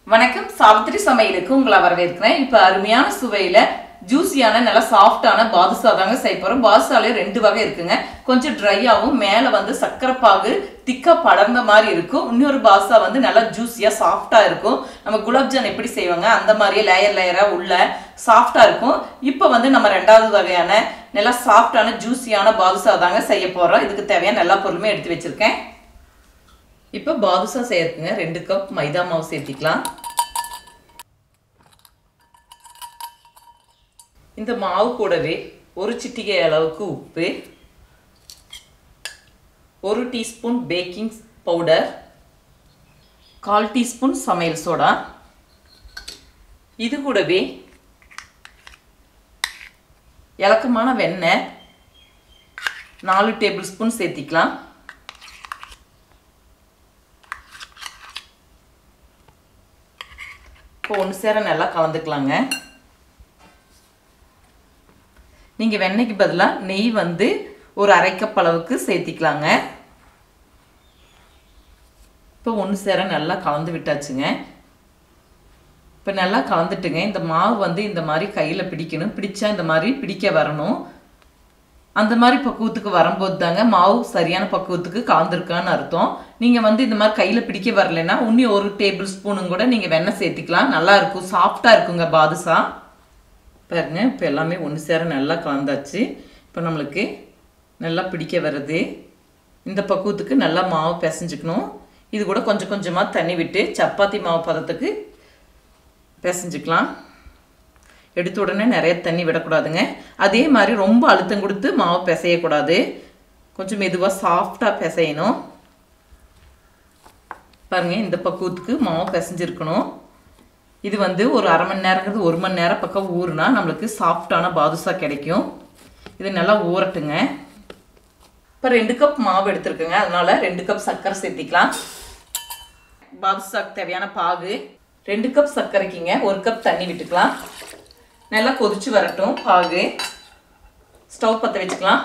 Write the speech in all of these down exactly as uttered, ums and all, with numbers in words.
வணக்கம் சாவித்ரி சமையலுக்கு உங்களை வரவேற்கிறேன். இப்போ அருமையான சுவையில ஜூஸியான நல்ல சாஃப்டான பாதுஷா தாங்க செய்ய போறோம். பாதுஷாலே ரெண்டு வகை இருக்குங்க. கொஞ்சம் ட்ரையாவும் மேல வந்து சக்கரை பாகு திக்கா படர்ந்த மாதிரி இருக்கும். இன்னொரு பாதுஷா வந்து நல்லா ஜூஸியா சாஃப்டா இருக்கும். நம்ம குலாப்ஜான் எப்படி செய்வாங்க அந்த மாதிரியே லேயர் லேயரா உள்ள சாஃப்டா இருக்கும். இப்போ வந்து நம்ம ரெண்டாவது வகையான நல்லா சாஃப்டான ஜூஸியான பாதுஷா தாங்க செய்ய போறோம். இதுக்கு தேவையான எல்லா பொருளுமே எடுத்து வச்சிருக்கேன். இப்போ பாதுஷா செய்யறதுங்க ரெண்டு கப் மைதா மாவு சேர்த்திக்கலாம். இந்த மாவு கூடவே ஒரு சிட்டிகை அளவுக்கு உப்பு, ஒரு டீஸ்பூன் பேக்கிங் பவுடர், கால் டீஸ்பூன் சமையல் சோடா, இது கூடவே இலக்கமான வெண்ணெய் நாலு டேபிள் ஸ்பூன் சேர்த்திக்கலாம். இப்போ ஒன்று சேர நல்லா கலந்துக்கலாங்க. நீங்கள் வெண்ணெய்க்கு பதிலாக நெய் வந்து ஒரு அரை கப் அளவுக்கு சேர்த்திக்கலாங்க. இப்போ ஒன்று சேர நல்லா கலந்து விட்டாச்சுங்க. இப்போ நல்லா கலந்துட்டுங்க. இந்த மாவு வந்து இந்த மாதிரி கையில் பிடிக்கணும். பிடிச்சா இந்த மாதிரி பிடிக்க வரணும். அந்த மாதிரி பக்குவத்துக்கு வரும்போது தாங்க மாவு சரியான பக்குவத்துக்கு கலந்துருக்கான்னு அர்த்தம். நீங்கள் வந்து இந்த மாதிரி கையில் பிடிக்க வரலைன்னா இன்னும் ஒரு டேபிள் ஸ்பூனும் கூட நீங்கள் வெண்ணெய் சேர்த்திக்கலாம். நல்லா இருக்கும், சாஃப்டாக இருக்குங்க பாதுஷா. பாருங்க, இப்போ எல்லாமே ஒன்று சேர நல்லா கலந்தாச்சு. இப்போ நம்மளுக்கு நல்லா பிடிக்க வருது. இந்த பக்குவத்துக்கு நல்லா மாவு பிசைஞ்சுக்கணும். இது கூட கொஞ்சம் கொஞ்சமாக தண்ணி விட்டு சப்பாத்தி மாவு பதத்துக்கு பிசைஞ்சுக்கலாம். எடுத்த உடனே நிறைய தண்ணி விடக்கூடாதுங்க. அதே மாதிரி ரொம்ப அழுத்தம் கொடுத்து மாவு பிசையக்கூடாது. கொஞ்சம் மெதுவாக சாஃப்டாக பிசையணும். பாருங்கள், இந்த பக்குவத்துக்கு மாவு பிசைஞ்சிருக்கணும். இது வந்து ஒரு அரை மணி நேரங்கிறது ஒரு மணி நேரம் பக்கம் ஊறுனா நம்மளுக்கு சாஃப்டான பாதுஷா கிடைக்கும். இது நல்லா ஊறட்டுங்க. இப்போ ரெண்டு கப் மாவு எடுத்துருக்குங்க. அதனால ரெண்டு கப் சர்க்கரை சேர்த்திக்கலாம். பாதுஷாக்கு தேவையான பாகு ரெண்டு கப் சர்க்கரைக்குங்க ஒரு கப் தண்ணி விட்டுக்கலாம். நல்லா கொதிச்சு வரட்டும் பாகு. ஸ்டவ் பற்ற வச்சுக்கலாம்.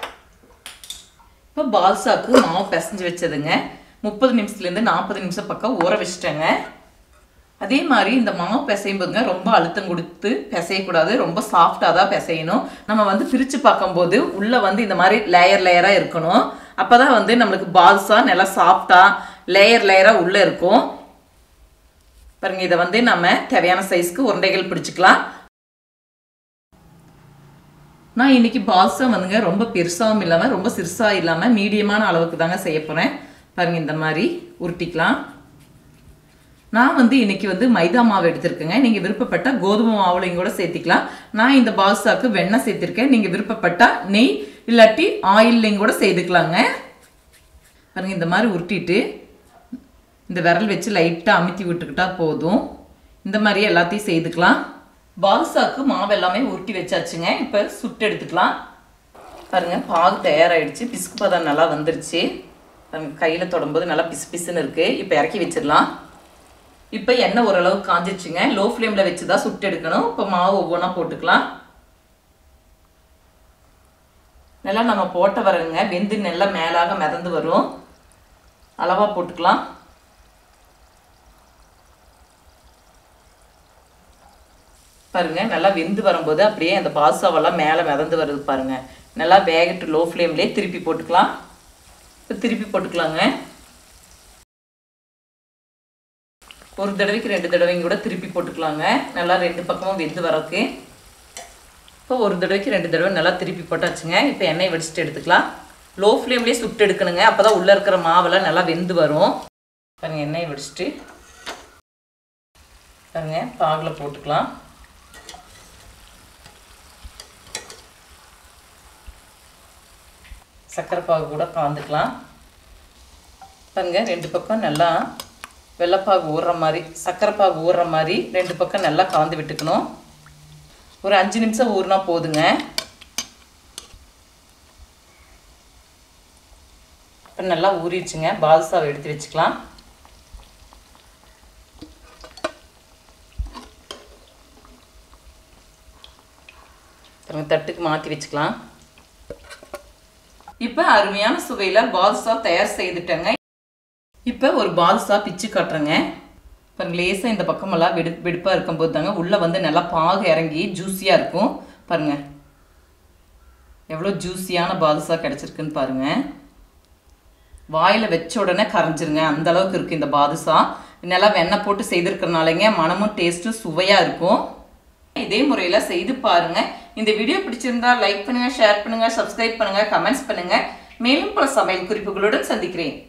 இப்போ பாதுஷாக்கு மாவு பிசைஞ்சு வச்சதுங்க முப்பது நிமிஷத்துலேருந்து நாற்பது நிமிஷம் பக்கம் ஊற வச்சுட்டேங்க. அதே மாதிரி இந்த மாவு பிசையும் போதுங்க ரொம்ப அழுத்தம் கொடுத்து பிசையக்கூடாது. ரொம்ப சாஃப்டாக தான் பிசையணும். நம்ம வந்து பிரித்து பார்க்கும்போது உள்ளே வந்து இந்த மாதிரி லேயர் லேயராக இருக்கணும். அப்போ தான் வந்து நம்மளுக்கு பாதுஷா நல்லா சாஃப்டாக லேயர் லேயராக உள்ளே இருக்கும். பாருங்க, இதை வந்து நம்ம தேவையான சைஸ்க்கு உருண்டைகள் பிடிச்சிக்கலாம். நான் இன்னைக்கு பாதுஷா வந்துங்க ரொம்ப பெருசாகவும் இல்லாமல் ரொம்ப சிறுசாக இல்லாமல் மீடியமான அளவுக்கு தாங்க செய்ய போகிறேன். பாருங்கள், இந்த மாதிரி உருட்டிக்கலாம். நான் வந்து இன்னைக்கு வந்து மைதா மாவு எடுத்திருக்கேங்க. நீங்கள் விருப்பப்பட்ட கோதுமை மாவுலையும் கூட சேர்த்திக்கலாம். நான் இந்த பாதுஷாக்கு வெண்ணெய் சேர்த்திருக்கேன். நீங்கள் விருப்பப்பட்டால் நெய் இல்லாட்டி ஆயில்லையும் கூட செய்துக்கலாங்க. பாருங்கள், இந்த மாதிரி உருட்டிட்டு இந்த விரல் வச்சு லைட்டாக அமுத்தி விட்டுக்கிட்டா போதும். இந்த மாதிரியே எல்லாத்தையும் செய்துக்கலாம். பாதுஷாக்கு மாவு எல்லாமே உருட்டி வச்சாச்சுங்க. இப்போ சுட்டு எடுத்துக்கலாம். பாருங்கள், பாகு தயாராகிடுச்சு. பிசுக்கு பதம் நல்லா வந்துருச்சு. பாருங்கள், கையில் தொடும்போது நல்லா பிசு பிசுன்னு இருக்குது. இப்போ இறக்கி வச்சிடலாம். இப்போ எண்ணெய் ஓரளவு காஞ்சிச்சுங்க. லோ ஃப்ளேமில் வச்சு தான் சுட்டு எடுக்கணும். இப்போ மாவு ஒவ்வொன்றா போட்டுக்கலாம். நல்லா நம்ம போட்ட வரங்க வெந்து நல்லா மேலாக மிதந்து வரும். அளவாக போட்டுக்கலாம். பாருங்க, நல்லா வெந்து வரும்போது அப்படியே அந்த பாதுஷாவெல்லாம் மேலே மிதந்து வருது. பாருங்க, நல்லா வேகட்டு லோ ஃப்ளேம்லேயே திருப்பி போட்டுக்கலாம். இப்போ திருப்பி போட்டுக்கலாங்க. ஒரு தடவைக்கு ரெண்டு தடவைங்க கூட திருப்பி போட்டுக்கலாங்க. நல்லா ரெண்டு பக்கமும் வெந்து வரக்கு. இப்போ ஒரு தடவைக்கு ரெண்டு தடவை நல்லா திருப்பி போட்டாச்சுங்க. இப்போ எண்ணெய் வடிச்சிட்டு எடுத்துக்கலாம். லோ ஃப்ளேம்லேயே சுட்டு எடுக்கணுங்க. அப்போ தான் உள்ளே இருக்கிற மாவெல்லாம் நல்லா வெந்து வரும். பாருங்கள், எண்ணெய் வடிச்சிட்டு பாருங்கள் பாகில் போட்டுக்கலாம். சர்க்கரை பாகு கூட கலந்துக்கலாம். பாருங்க, ரெண்டு பக்கம் நல்லா வெள்ளைப்பாகு ஊறுற மாதிரி சர்க்கரை பாகு ஊறுற மாதிரி ரெண்டு பக்கம் நல்லா கலந்து விட்டுக்கணும். ஒரு அஞ்சு நிமிஷம் ஊறினா போதுங்க. இப்போ நல்லா ஊறிடுச்சுங்க. பாதுஷாவை எடுத்து வச்சுக்கலாம். தட்டுக்கு மாற்றி வச்சுக்கலாம். இப்போ அருமையான சுவையில் பாதுஷா தயார் செய்துட்டேங்க. இப்போ ஒரு பாதுஷா பிச்சு காட்டுறேங்க. பாருங்க லேசாக இந்த பக்கமெல்லாம் வெடு வெடுப்பாக இருக்கும்போது தாங்க உள்ளே வந்து நல்லா பாகு இறங்கி ஜூஸியாக இருக்கும். பாருங்கள் எவ்வளோ ஜூஸியான பாதுஷா கிடச்சிருக்குன்னு பாருங்கள். வாயில் வச்ச உடனே கரைஞ்சிருங்க, அந்த அளவுக்கு இருக்குது இந்த பாதுஷா. நல்லா வெண்ணெய் போட்டு செய்திருக்கிறனாலங்க மனமும் டேஸ்ட்டும் சுவையாக இருக்கும். இதே முறையில் செய்து பாருங்கள். இந்த வீடியோ பிடிச்சிருந்தா லைக் பண்ணுங்கள், ஷேர் பண்ணுங்கள், சப்ஸ்கிரைப் பண்ணுங்கள், கமெண்ட்ஸ் பண்ணுங்கள். மேலும் பல சமையல் குறிப்புகளுடன் சந்திக்கிறேன்.